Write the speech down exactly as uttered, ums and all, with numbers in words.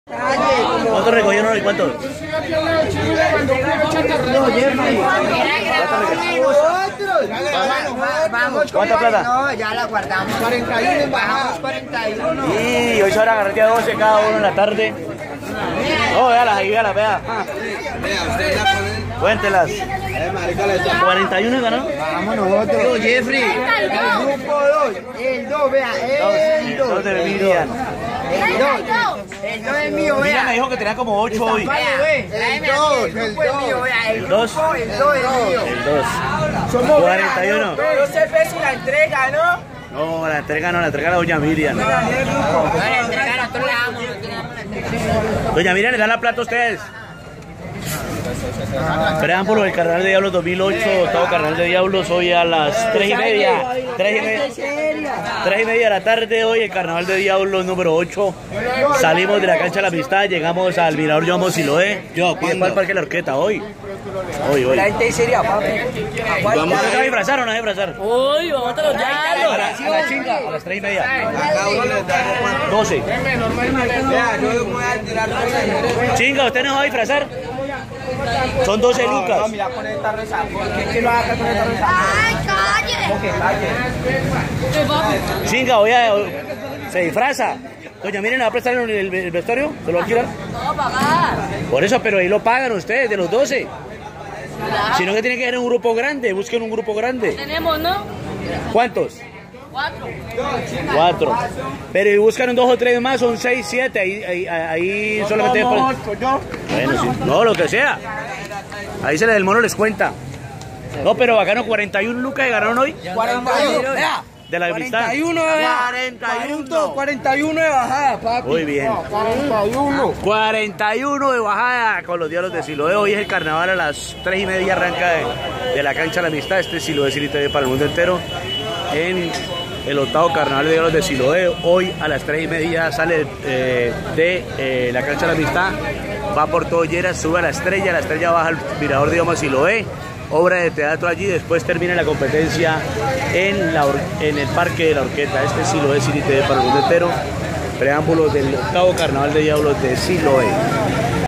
¿Cuántos recogieron hoy? ¿Cuántos? ¿Cuánta plata? No, ya la guardamos. cuarenta y uno, bajamos cuarenta y uno. Y hoy se van a agarrar ya doce cada uno en la tarde. Oh, véalas ahí, véalas, vea. Cuéntelas. cuarenta y uno ganó. Vamos nosotros. Yo, Jeffrey. El grupo dos. El dos, vea. El dos. dos de Miriam. El dos. El dos es mío, Miriam vea. me dijo que tenía como ocho hoy. El dos. El dos es mío, vea. El dos. El dos es mío. El dos. cuarenta y uno. doce pesos la entrega, ¿no? No, la entrega no, la entrega a doña Miriam. La entrega nosotros la damos. Doña Miriam, ¿le dan la plata a ustedes? Preámbulo del Carnaval de Diablos dos mil ocho, octavo Carnaval de Diablos, hoy a las tres y media, tres y media, tres y media de la tarde, hoy el Carnaval de Diablos número ocho. Salimos de la cancha de la Amistad, llegamos al Mirador Yomo Siloé. Yo, ¿y después al Parque de la Orqueta? Hoy. Hoy, hoy. La gente sería, papi. ¿Vamos a disfrazar o no a disfrazar? Uy, vamos a los A la, a la chinga, a las tres y media. doce. Chinga, ¿usted no va a disfrazar? Son doce lucas. ¡Ay, calle! Chinga, voy a... Se disfraza. Doña, miren, ¿le va a prestar el, el, el vestuario? ¿Se lo va a alquilar? No, pagar. Por eso, pero ahí lo pagan ustedes, de los doce. Sino que tiene que ser un grupo grande, busquen un grupo grande. Tenemos, ¿no? ¿Cuántos? Cuatro. Cuatro. Pero y buscan dos o tres más, son seis, siete, ahí, ahí, ahí solamente... Bueno, sí. No, lo que sea. Ahí se les del mono les cuenta. No, pero bacano, cuarenta y uno lucas que ganaron hoy. cuarenta y uno. De la amistad. cuarenta y uno, cuarenta y uno. cuarenta y uno de bajada, papi. Muy bien. cuarenta y uno. cuarenta y uno de bajada con los Diablos de Siloé. Hoy es el carnaval a las tres y media, arranca de, de la cancha de la Amistad. Este es Siloé City T V para el mundo entero. En el octavo carnaval de Diablos de Siloé. Hoy a las tres y media sale eh, de eh, la cancha de la Amistad. Va por todo Lleras, sube a la estrella. La estrella baja al Mirador de Yomo Siloé. Obra de teatro allí, después termina la competencia en, la, en el Parque de la Orqueta. Este es Siloé City T V para el mundo entero. Preámbulo del octavo Carnaval de Diablos de Siloé.